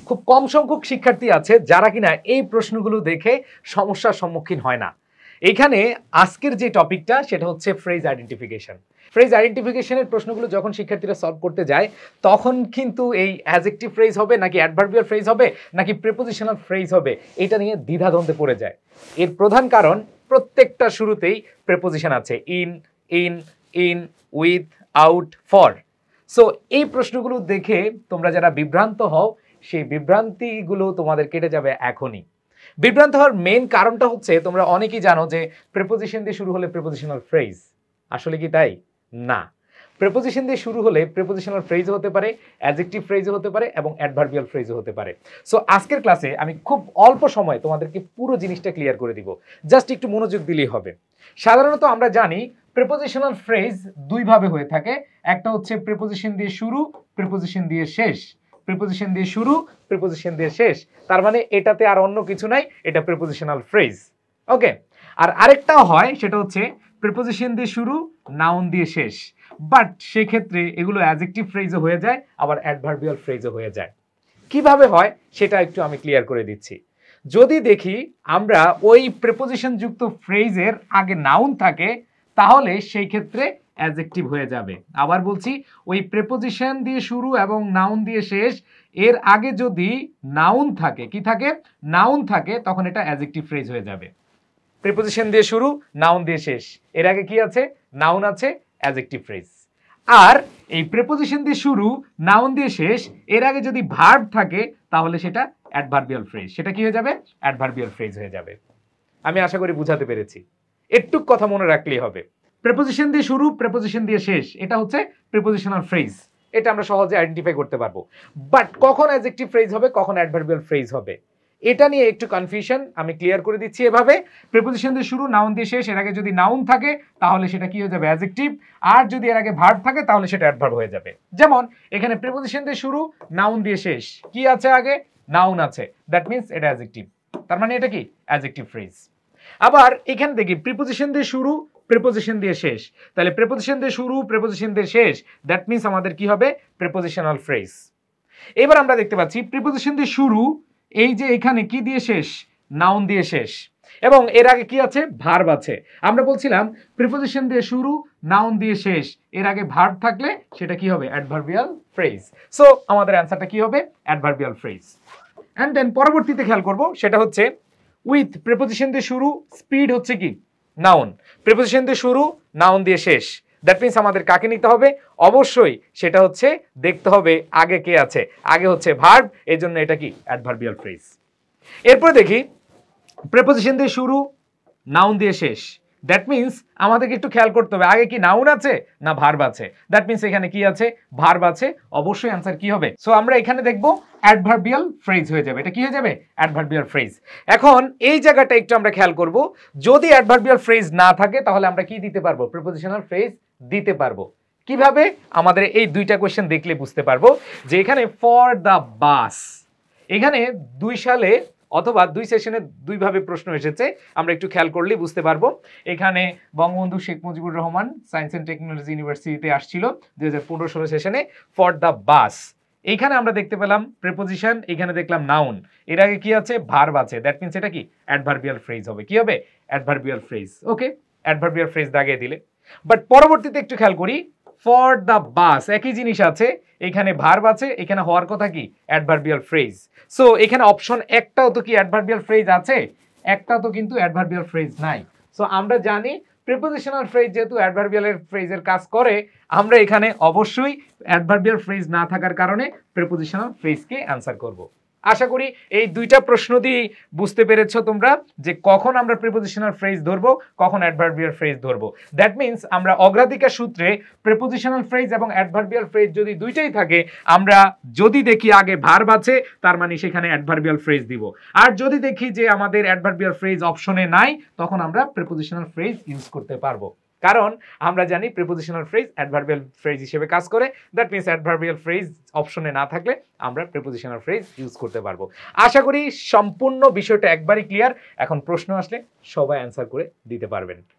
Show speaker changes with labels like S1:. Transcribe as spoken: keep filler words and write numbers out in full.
S1: খুব কম সংখ্যক শিক্ষার্থী আছে যারা কিনা এই প্রশ্নগুলো দেখে সমস্যার সম্মুখীন হয় না। এখানে আজকের যে টপিকটা সেটা হচ্ছে ফ্রেজ আইডেন্টিফিকেশন। ফ্রেজ আইডেন্টিফিকেশনের প্রশ্নগুলো যখন শিক্ষার্থীরা সলভ করতে যায় তখন কিন্তু এই অ্যাডজেক্টিভ ফ্রেজ হবে নাকি অ্যাডভার্বিয়াল ফ্রেজ হবে নাকি প্রিপোজিশনাল ফ্রেজ হবে এটা নিয়ে দ্বিধাদ্বন্দ্বে পড়ে যায়। এর প্রধান কারণ প্রত্যেকটা শুরুতেই প্রিপোজিশন আছে, in, in, in, with, out, for. So এই প্রশ্নগুলো দেখে তোমরা যারা বিভ্রান্ত হও সেই বিভ্রান্তিগুলো তোমাদের কেটে যাবে এখনই। বিভ্রান্ত হওয়ার মেইন কারণটা হচ্ছে তোমরা অনেকেই জানো যে প্রিপোজিশন দিয়ে শুরু হলে প্রিপোজিশনাল ফ্রেজ। আসলে কি তাই? না, প্রিপোজিশন দিয়ে শুরু হলে প্রিপোজিশনাল ফ্রেজও হতে পারে, অ্যাডজেক্টিভ ফ্রেজও হতে পারে এবং অ্যাডভার্বিয়াল ফ্রেজও হতে পারে। সো আজকের ক্লাসে আমি খুব অল্প সময় তোমাদেরকে পুরো জিনিসটা ক্লিয়ার করে দিব, জাস্ট একটু মনোযোগ দিলেই হবে। সাধারণত আমরা জানি প্রিপোজিশনাল ফ্রেজ দুই ভাবে হয়ে থাকে, একটা হচ্ছে প্রিপোজিশন দিয়ে শুরু, প্রিপোজিশন দিয়ে শেষ। প্রিপোজিশন দিয়ে শুরু, প্রিপোজিশন দিয়ে শেষ, তার মানে এটাতে আর অন্য কিছু নাই, এটা প্রিপোজিশনাল ফ্রেজ। ওকে, আর আরেকটাও হয় সেটা হচ্ছে প্রিপোজিশন দিয়ে শুরু, নাউন দিয়ে শেষ। বাট সেক্ষেত্রে এগুলো অ্যাডজেক্টিভ ফ্রেজও হয়ে যায়, আবার অ্যাডভার্বিয়াল ফ্রেজও হয়ে যায়। কিভাবে হয় সেটা একটু আমি ক্লিয়ার করে দিচ্ছি। যদি দেখি আমরা ওই প্রিপোজিশন যুক্ত ফ্রেজের আগে নাউন থাকে তাহলে সেই ক্ষেত্রে অ্যাডজেক্টিভ হয়ে যাবে। আবার বলছি, ওই প্রিপোজিশন দিয়ে শুরু এবং নাউন দিয়ে শেষ এর আগে যদি নাউন থাকে, কি থাকে? নাউন থাকে, তখন এটা অ্যাডজেক্টিভ ফ্রেজ হয়ে যাবে। প্রিপোজিশন দিয়ে শুরু, নাউন দিয়ে শেষ, এর আগে কি আছে? নাউন আছে, অ্যাডজেক্টিভ ফ্রেজ। আর এই প্রিপোজিশন দিয়ে শুরু, নাউন দিয়ে শেষ এর আগে যদি ভার্ব থাকে তাহলে সেটা অ্যাডভার্বিয়াল ফ্রেজ। সেটা কি হয়ে যাবে? অ্যাডভার্বিয়াল ফ্রেজ হয়ে যাবে। আমি আশা করি বুঝাতে পেরেছি। একটু কথা মনে রাখলেই হবে। প্রিপোজিশন দিয়ে শুরু, প্রিপোজিশন দিয়ে শেষ, এটা হচ্ছে প্রিপোজিশনাল ফ্রেজ। এটা আমরা সহজে আইডেন্টিফাই করতে পারবো। বাট কখন অ্যাডজেক্টিভ ফ্রেজ হবে, কখন অ্যাডভার্বিয়াল ফ্রেজ হবে, এটা নিয়ে একটু কনফিউশন, আমি ক্লিয়ার করে দিচ্ছি এভাবে। প্রিপোজিশন দিয়ে শুরু, নাউন দিয়ে শেষ, এর আগে যদি নাউন থাকে তাহলে সেটা কি হয়ে যাবে? অ্যাডজেক্টিভ। আর যদি এর আগে ভার্ব থাকে তাহলে সেটা অ্যাডভার্ব হয়ে যাবে। যেমন এখানে প্রিপোজিশন দিয়ে শুরু, নাউন দিয়ে শেষ, কি আছে আগে? নাউন আছে, দ্যাট মিন্স এটা অ্যাডজেক্টিভ। তার মানে এটা কি? Adjective phrase. আবার এখানে দেখি প্রিপোজিশন দিয়ে শুরু, প্রিপোজিশন দিয়ে শেষ, তাহলে প্রিপোজিশন দিয়ে শুরু, প্রিপোজিশন দিয়ে শেষ, দ্যাট মিন্স আমাদের কি হবে? Prepositional phrase. এবার আমরা দেখতে পাচ্ছি প্রিপোজিশন দিয়ে শুরু, এই যে এখানে কি দিয়ে শেষ? নাউন দিয়ে শেষ, এবং এর আগে কি আছে? ভার্ব আছে। আমরা বলছিলাম প্রিপোজিশন দিয়ে শুরু, নাউন দিয়ে শেষ, এর আগে ভার্ব থাকলে সেটা কি হবে? Adverbial phrase. সো আমাদের অ্যান্সারটা কি হবে? Adverbial phrase. এন্ড দেন পরবর্তীতে খেয়াল করব সেটা হচ্ছে উইথ প্রিপোজিশন দিয়ে শুরু, স্পিড হচ্ছে কি? নাউন। প্রিপোজিশন দিয়ে শুরু, নাউন দিয়ে শেষ, দ্যাট মিন্স আমাদের কাকে নিতে হবে? অবশ্যই সেটা হচ্ছে দেখতে হবে আগে কে আছে, আগে হচ্ছে ভার্ব, এই জন্য এটা কি? Adverbial phrase. এরপর দেখি প্রিপোজিশন দিয়ে শুরু, নাউন দিয়ে শেষ, দ্যাট মিন্স আমাদেরকে একটু খেয়াল করতে হবে আগে কি নাউন আছে না ভার্ব আছে। দ্যাট মিন্স এখানে কি আছে? ভার্ব আছে, অবশ্যই অ্যান্সার কি হবে? সো আমরা এখানে দেখব অ্যাডভার্বিয়াল ফ্রেজ হয়ে যাবে। এটা কি হয়ে যাবে? Adverbial phrase. এখন এই জায়গাটা একটু আমরা খেয়াল করব, যদি অ্যাডভার্বিয়াল ফ্রেজ না থাকে তাহলে আমরা কি দিতে পারবো? প্রিপোজিশনাল ফ্রেজ দিতে পারবো। কিভাবে? আমাদের এই দুইটা কোয়েশ্চেন দেখলে বুঝতে পারবো যে এখানে ফর দ্য বাস, এখানে দুই সালে অথবা দুই সেশনে দুইভাবে প্রশ্ন এসেছে, আমরা একটু খেয়াল করলেই বুঝতে পারবো। এখানে Bangabandhu Sheikh Mujibur Rahman science and technology ইউনিভার্সিটিতে আসছিল দুই হাজার পনেরো ষোলো সেশনে, ফর দ্য বাস। এইখানে আমরা দেখতে পেলাম প্রিপোজিশন, এখানে দেখলাম নাউন, এর আগে কি আছে? ভার্ব আছে, দ্যাট মিন্স এটা কি? অ্যাডভার্বিয়াল ফ্রেজ হবে। কি হবে? Adverbial phrase. Okay, adverbial phrase দাগিয়ে দিলে। বাট পরবর্তীতে একটু খেয়াল করি, ফর দ্য বাস একই জিনিস আছে, এখানে ভার্ব আছে, এখানে হওয়ার কথা কি? Adverbial phrase. সো এখানে অপশন একটাও তো কি অ্যাডভার্বিয়াল ফ্রেজ আছে? একটাও তো কিন্তু অ্যাডভার্বিয়াল ফ্রেজ নাই। সো আমরা জানি প্রিপোজিশনাল ফ্রেজ যেহেতু অ্যাডভার্বিয়ালের ফ্রেজের কাজ করে, আমরা এখানে অবশ্যই অ্যাডভার্বিয়াল ফ্রেজ না থাকার কারণে প্রিপোজিশনাল ফ্রেজকে অ্যান্সার করব। আশা করি এই দুইটা প্রশ্ন দিয়ে বুঝতে পেরেছো তোমরা যে কখন আমরা প্রিপোজিশনাল ফ্রেজ ধরবো, কখন অ্যাডভার্বিয়াল ফ্রেজ ধরবো। দ্যাট মিন্স আমরা অগ্রাধিকার সূত্রে প্রিপোজিশনাল ফ্রেজ এবং অ্যাডভার্বিয়াল ফ্রেজ যদি দুইটাই থাকে, আমরা যদি দেখি আগে ভার্ব আছে তার মানে সেখানে অ্যাডভার্বিয়াল ফ্রেজ দিব। আর যদি দেখি যে আমাদের অ্যাডভার্বিয়াল ফ্রেজ অপশনে নাই, তখন আমরা প্রিপোজিশনাল ফ্রেজ ইউজ করতে পারবো। কারণ আমরা জানি প্রিপোজিশনাল ফ্রেজ অ্যাডভার্বিয়াল ফ্রেজ হিসেবে কাজ করে, দ্যাট মিন্স অ্যাডভার্বিয়াল ফ্রেজ অপশনে না থাকলে আমরা প্রিপোজিশনাল ফ্রেজ ইউজ করতে পারবো। আশা করি সম্পূর্ণ বিষয়টা একবারই ক্লিয়ার। এখন প্রশ্ন আসলে সবাই অ্যান্সার করে দিতে পারবেন।